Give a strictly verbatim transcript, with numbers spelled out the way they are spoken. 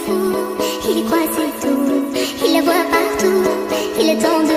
fou, il y croit c'est tout, il la voit partout, il est temps de